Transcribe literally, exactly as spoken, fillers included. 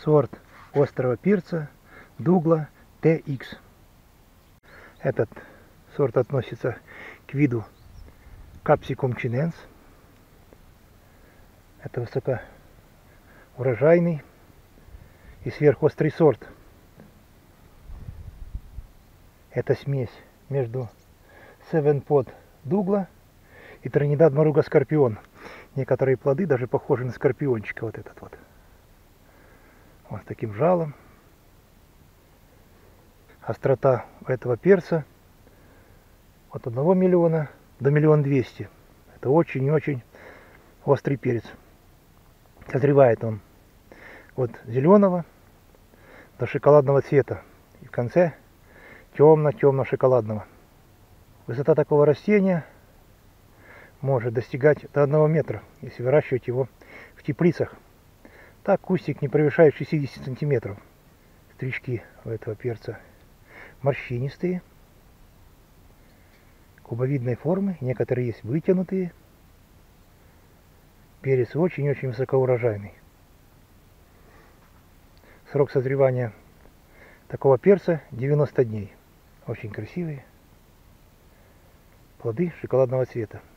сорт острого перца Дугла тэ икс. Этот сорт относится к виду Capsicum chinense. Это высокоурожайный и сверхострый сорт. Это смесь между Seven Pod Дугла и Trinidad Moruga Scorpion. Некоторые плоды даже похожи на скорпиончика. Вот этот вот. Вот с таким жалом. Острота этого перца от одного миллиона до миллиона двести. Это очень и очень острый перец. Созревает он от зеленого до шоколадного цвета. И в конце темно-темно-шоколадного. Высота такого растения может достигать до одного метра, если выращивать его в теплицах. Так кустик не превышает шестидесяти сантиметров. Стрички у этого перца морщинистые, кубовидной формы, некоторые есть вытянутые. Перец очень-очень высокоурожайный. Срок созревания такого перца девяносто дней. Очень красивые плоды шоколадного цвета.